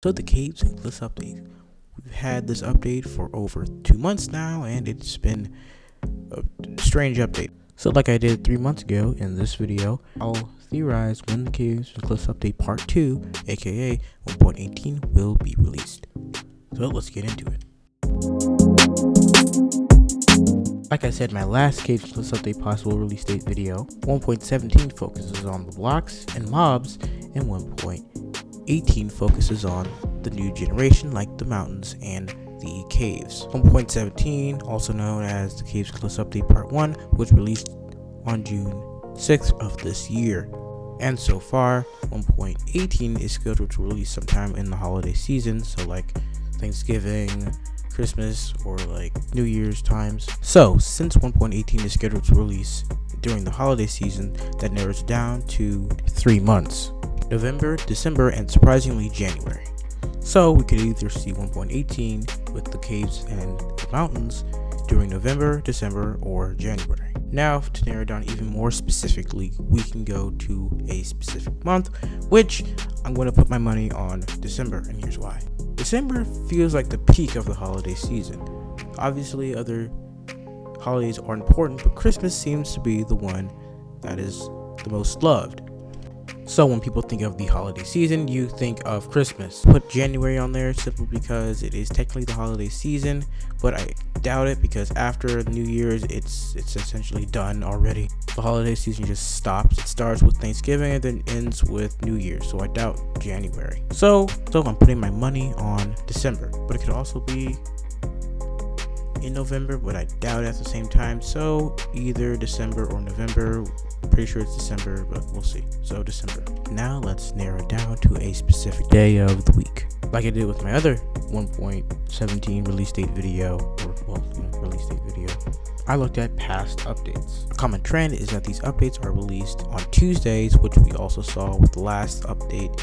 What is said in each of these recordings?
So the Caves and Cliffs update. We've had this update for over 2 months now, and it's been a strange update. So like I did 3 months ago in this video, I'll theorize when the Caves and Cliffs update part 2, aka 1.18, will be released. So let's get into it. Like I said in my last Caves and Cliffs update possible release date video, 1.17 focuses on the blocks and mobs, and 1.18 focuses on the new generation like the mountains and the caves. 1.17, also known as the Caves and Cliffs update part 1, was released on June 6th of this year. And so far, 1.18 is scheduled to release sometime in the holiday season, so like Thanksgiving, Christmas, or like New Year's times. So since 1.18 is scheduled to release during the holiday season, that narrows down to 3 months: November, December, and surprisingly January. So we could either see 1.18 with the caves and the mountains during November, December, or January. Now to narrow down even more specifically, we can go to a specific month, which I'm going to put my money on December, and here's why. December feels like the peak of the holiday season. Obviously other holidays are important, but Christmas seems to be the one that is the most loved. So when people think of the holiday season, you think of Christmas. Put January on there simply because it is technically the holiday season, but I doubt it because after the New Year's, it's essentially done already. The holiday season just stops. It starts with Thanksgiving and then ends with New Year's, so I doubt January. So I'm putting my money on December, but it could also be in November, but I doubt it at the same time. So either December or November. Pretty sure it's December, but we'll see. So December. Now let's narrow down to a specific day of the week, like I did with my other 1.17 release date video, release date video. I looked at past updates. A common trend is that these updates are released on Tuesdays, which we also saw with the last update,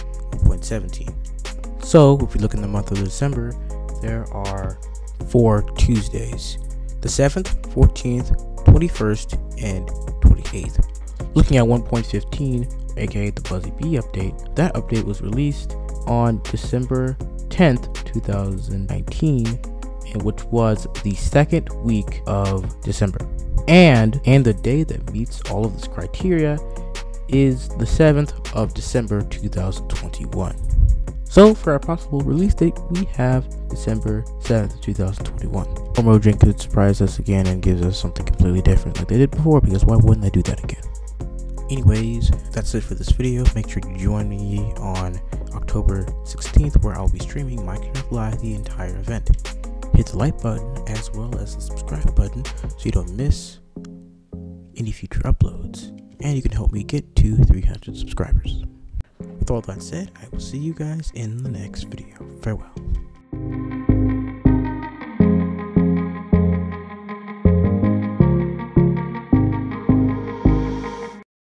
1.17. So if we look in the month of December, there are 4 Tuesdays: the 7th, 14th, 21st, and 28th. Looking at 1.15, aka the Buzzy Bee update, that update was released on December 10th, 2019, and which was the 2nd week of December. And the day that meets all of this criteria is the 7th of December 2021. So for our possible release date, we have December 7th, 2021. Or Mojang could surprise us again and gives us something completely different like they did before, because why wouldn't they do that again? Anyways, that's it for this video. Make sure you join me on October 16th, where I'll be streaming Minecraft Live the entire event. Hit the like button as well as the subscribe button so you don't miss any future uploads. And you can help me get to 300 subscribers. With all that said, I will see you guys in the next video. Farewell.